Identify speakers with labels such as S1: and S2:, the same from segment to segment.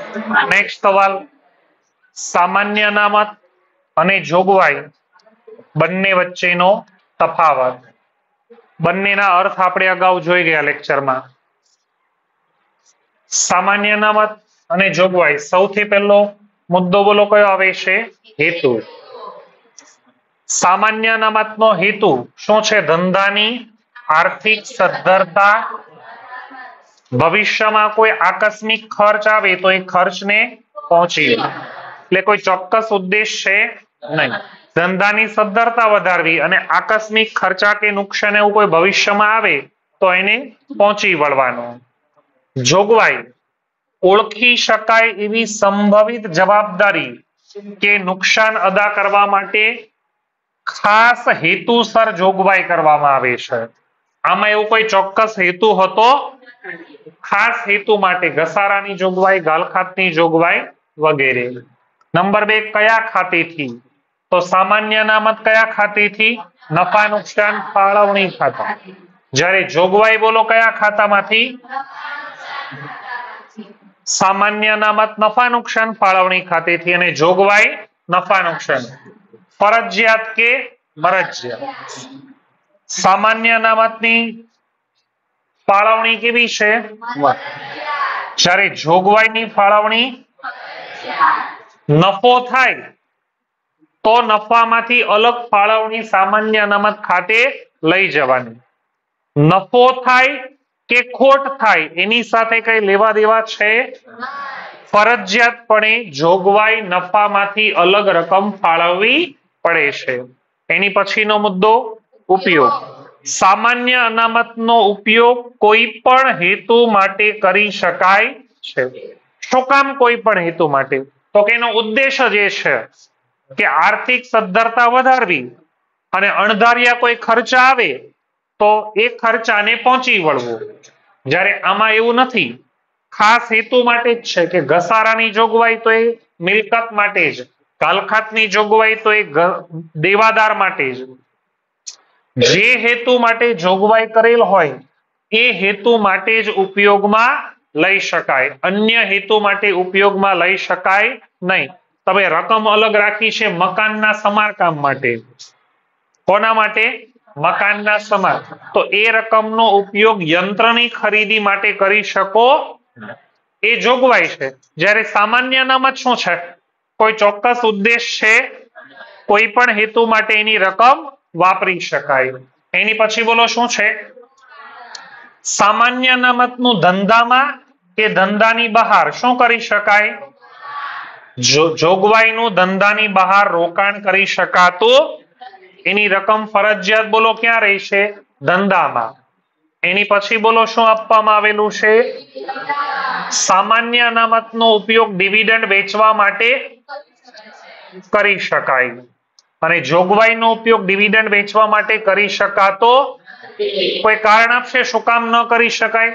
S1: Next સવાલ, સામાન્ય અનામત અને જોગવાઈ બંને વચ્ચેનો તફાવત. બંનેના અર્થ આપણે અગાઉ જોઈ ગયા લેક્ચરમાં. સામાન્ય અનામત અને જોગવાઈ, સૌથી પહેલો મુદ્દો બોલો કયો આવે છે? હેતુ. સામાન્ય અનામતનો હેતુ શું છે? ધંધાની આર્થિક સદ્ધરતા, ભવિષ્યમાં કોઈ આકસ્મિક ખર્ચ આવે તો એ ખર્ચને પહોંચી એટલે કોઈ ચોક્કસ ઉદ્દેશ છે નહીં. ધંધાની સદ્ધરતા વધારવી અને આકસ્મિક ખર્ચા કે નુકસાન એવું કોઈ ભવિષ્યમાં આવે તો એને પહોંચી વળવાનું. જોગવાઈ, ઓળખી શકાય એવી સંભવિત જવાબદારી કે નુકસાન અદા કરવા માટે ખાસ હેતુસર જોગવાઈ કરવામાં આવે છે. આમાં એવું કોઈ ચોક્કસ હેતુ હતો, ખાસ હેતુ માટે ઘસારાની જોગવાઈ, ગાલખાતની જોગવાઈ વગેરે. નંબર 2, કયા ખાતેથી? તો સામાન્ય અનામત કયા ખાતેથી? નફા નુકસાન ફાળવણી ખાતા. જ્યારે જોગવાઈ બોલો કયા ખાતામાંથી? સામાન્ય અનામત નફા નુકસાન ફાળવણી ખાતેથી અને જોગવાઈ નફા નુકસાન. ફરજિયાત કે મરજિયાત? સામાન્ય અનામતની ફાળવણી કેવી છે? જ્યારે જોગવાઈની ફાળવણી નફો થાય તો નફામાંથી અલગ ફાળવણી સામાન્ય અનામત ખાતે લઈ જવાની. નફો થાય કે ખોટ થાય એની સાથે કઈ લેવા દેવા છે? ફરજિયાતપણે જોગવાઈ નફામાંથી અલગ રકમ ફાળવવી પડે છે. એની પછીનો મુદ્દો ઉપયોગ. સામાન્ય અનામતનો ઉપયોગ કોઈ પણ હેતુ માટે કરી શકાય છે. શું કામ કોઈ પણ હેતુ માટે? તો કે એનો ઉદ્દેશ જ એ છે કે આર્થિક સદ્ધરતા વધારવી અને અણધાર્યા કોઈ ખર્ચા આવે તો એ ખર્ચાને પહોંચી વળવું. જ્યારે આમાં એવું નથી, ખાસ હેતુ માટે જ છે કે ઘસારાની જોગવાઈ તો એ મિલકત માટે જ, ગાલખાતની જોગવાઈ તો એ દેવાદાર માટે જ. જે હેતુ માટે જોગવાઈ કરેલ હોય એ હેતુ માટે જ ઉપયોગમાં લઈ શકાય, અન્ય હેતુ માટે ઉપયોગમાં લઈ શકાય નહીં. તમે રકમ અલગ રાખી છે મકાનના સમારકામ માટે. કોના માટે? મકાનના સમારકામ. તો એ રકમનો ઉપયોગ યંત્રની ખરીદી માટે કરી શકો, એ જોગવાઈ છે. જ્યારે સામાન્ય અનામત શું છે? કોઈ ચોક્કસ ઉદ્દેશ છે, કોઈ પણ હેતુ માટે એની રકમ વાપરી શકાય. એની પછી બોલો શું છે? સામાન્ય અનામતનું ધંધામાં કે ધંધાની બહાર શું કરી શકાય? જોગવાઈનું ધંધાની બહાર રોકાણ કરી શકાતું, એની રકમ ફરજિયાત બોલો ક્યાં રહેશે? ધંધામાં. એની પછી બોલો શું આપવામાં આવેલું છે? સામાન્ય અનામતનો ઉપયોગ ડિવિડન્ડ વેચવા માટે કરી શકાય અને જોગવાઈનો ઉપયોગ ડિવિડન્ડ વેચવા માટે કરી શકાતો, કોઈ કારણ આપશે શું કામ ન કરી શકાય?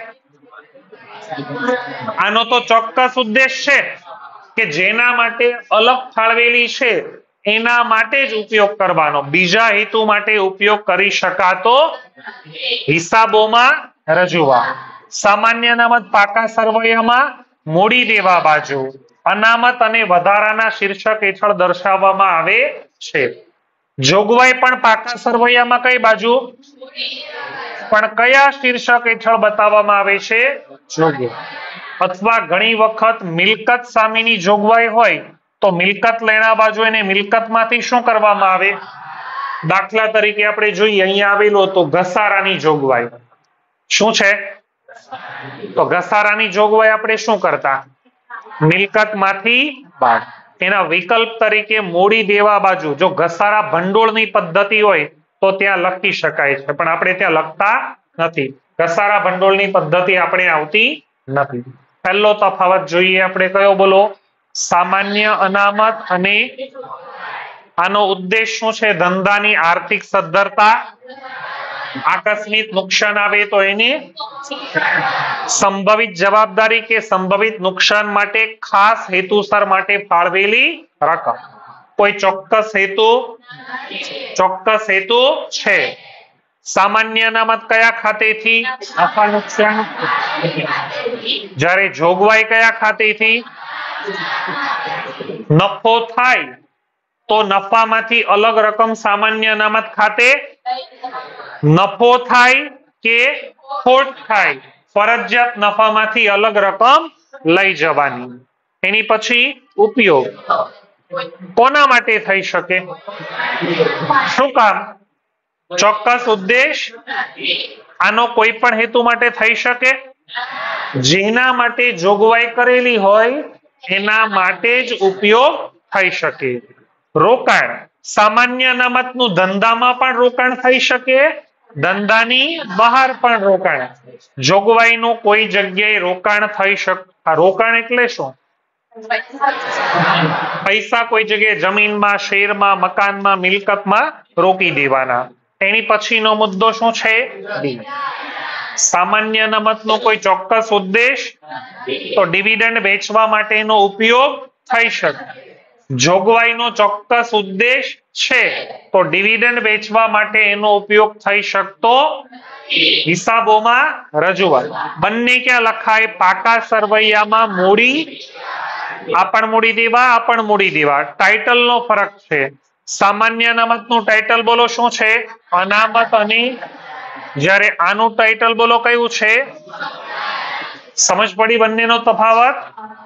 S1: આનો તો ચોક્કસ ઉદ્દેશ છે કે જેના માટે અલગ ફાળવેલી છે એના માટે જ ઉપયોગ કરવાનો, બીજા હેતુ માટે ઉપયોગ કરી શકાતો હિસાબોમાં રજૂઆત. સામાન્ય અનામત પાકા સરવૈયામાં મૂડી દેવા બાજુ અનામત અને વધારાના શીર્ષક હેઠળ દર્શાવવામાં આવે છે. જોગવાઈ પણ પાકા સરવૈયામાં કઈ બાજુ? પણ કયા શીર્ષક હેઠળ બતાવવામાં આવે છે? જોગવાઈ. અથવા ઘણી વખત મિલકત સામેની જોગવાઈ હોય તો મિલકત લેણા બાજુ એને મિલકતમાંથી શું કરવામાં આવે? દાખલા તરીકે આપણે જોઈએ અહીંયા આવેલું તો ઘસારાની જોગવાઈ. શું છે? તો ઘસારાની જોગવાઈ આપણે શું કરતા? મિલકતમાંથી બાદ. એના વિકલ્પ તરીકે મૂડી દેવા બાજુ જો ઘસારા ભંડોળની પદ્ધતિ હોય તો ત્યાં લખી શકાય છે, પણ આપણે ત્યાં લખતા નથી. ઘસારા ભંડોળની પદ્ધતિ આપણે આવતી નથી. પહેલો તફાવત જોઈએ આપણે કયો બોલો? સામાન્ય અનામત અને આનો ઉદ્દેશ શું છે? ધંધાની આર્થિક સદ્ધરતા, આકસ્મિક નુકસાન આવે તો એને સંભવિત જવાબદારી કે સંભવિત નુકસાન માટે ખાસ હેતુસર માટે ફાળવેલી રકમ. કોઈ ચોક્કસ હેતુ છે. સામાન્ય અનામત કયા ખાતેથી? નફા નુકસાન. જ્યારે જોગવાઈ કયા ખાતેથી? નફો થાય તો નફામાંથી અલગ રકમ સામાન્ય અનામત ખાતે નફો થાય કે ખોટ થાય ફરજિયાત નફામાંથી અલગ રકમ લઈ જવાની. એની પછી ઉપયોગ કોના માટે થઈ શકે? શું કામ? ચોક્કસ ઉદ્દેશ. આનો કોઈ પણ હેતુ માટે થઈ શકે. જેના માટે જોગવાઈ કરેલી હોય એના માટે જ ઉપયોગ થઈ શકે. રોકાણ સામાન્ય અનામતનું ધંધામાં પણ રોકાણ થઈ શકે, ધંધાની બહાર પણ રોકાણ. જોગવાઈનું કોઈ જગ્યાએ રોકાણ થઈ શકે. રોકાણ એટલે શું? પૈસા કોઈ જગ્યાએ જમીનમાં, શેરમાં, મકાનમાં, મિલકતમાં રોકી દેવાના. એની પછીનો મુદ્દો શું છે? સામાન્ય અનામતનો કોઈ ચોક્કસ ઉદ્દેશ તો ડિવિડન્ડ વેચવા માટેનો ઉપયોગ થઈ શકે. જોગવાઈનો ચોક્કસ ઉદ્દેશ છે તો ડિવિડન્ડ વેચવા માટે એનો ઉપયોગ થઈ શકતો હિસાબોમાં રજૂઆત. બંને ક્યાં લખાય? પાકા સરવૈયામાં મૂડી, આ પણ મૂડી દેવા, આ પણ મૂડી દેવા. ટાઇટલ નો ફરક છે. સામાન્ય અનામતનું ટાઇટલ બોલો શું છે? અનામત. અને જ્યારે આનું ટાઇટલ બોલો કયું છે? સમજ પડી બંનેનો તફાવત?